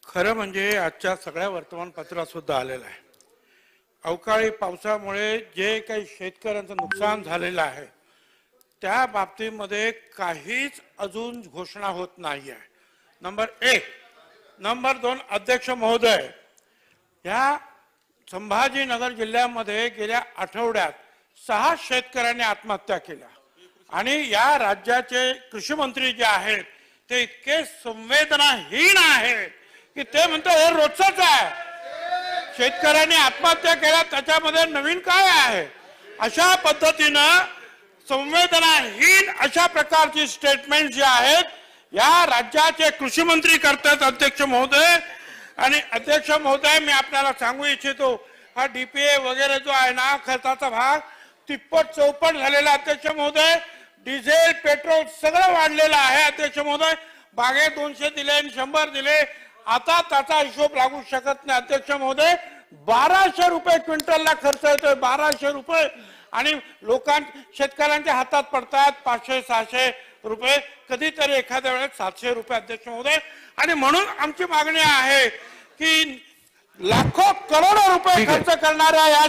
खरं म्हणजे आजच्या सगळ्या वर्तमानपत्रात सुद्धा आलेलं आहे. अवकाळी पावसामुळे जे काही शेतकऱ्यांचं नुकसान झालेलं आहे त्या बाबतीमध्ये काहीच अजून घोषणा होत नाही आहे. नंबर 1. नंबर 2, अध्यक्ष महोदय, या संभाजीनगर जिल्ह्यामध्ये गेल्या आठवड्यात 6 शेतकऱ्यांनी आत्महत्या केल्या आणि या राज्याचे कृषी मंत्री जे आहेत ते इतके संवेदनाहीन आहेत की ते म्हणतात हे रोजच आहे. शेतकऱ्यांनी आत्महत्या केल्या त्याच्यामध्ये नवीन काय आहे? अशा पद्धतीनं संवेदनाहीन अशा प्रकारची स्टेटमेंट जी आहेत या राज्याचे कृषी मंत्री करतात. अध्यक्ष महोदय आणि अध्यक्ष महोदय, मी आपल्याला सांगू इच्छितो, हा डीपीए वगैरे जो आहे ना खर्चाचा भाग तिप्पट चौपट झालेला. अध्यक्ष महोदय, डिझेल पेट्रोल सगळं वाढलेलं आहे. अध्यक्ष महोदय, बागे 200 दिले आणि 100 दिले, आता त्याचा हिशोब लागू शकत नाही. अध्यक्ष महोदय, 1200 रुपये क्विंटलला खर्च येतोय, 1200 रुपये, आणि शेतकऱ्यांच्या हातात पडतात 500-600 रुपये, कधीतरी एखाद्या वेळेस 700 रुपये. अध्यक्ष महोदय, आणि म्हणून आमची मागणी आहे की लाखो करोडो रुपये खर्च करणाऱ्या या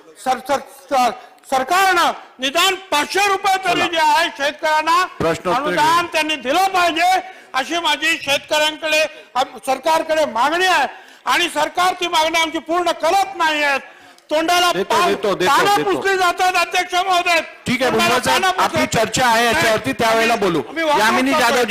सरकारनं निदान 500 रुपये तरी जे आहे शेतकऱ्यांना अनुदान त्यांनी दिलं पाहिजे अशी माझी शेतकऱ्यांकडे सरकारकडे मागणी आहे. आणि सरकार ती मागणी आमची पूर्ण करत नाही आहेत. तोंडाला पानं पुसली जातात. अध्यक्ष महोदय, ठीक आहे, आपली चर्चा आहे याच्यावरती, त्यावेळेला बोलू. यामिनी जाधव.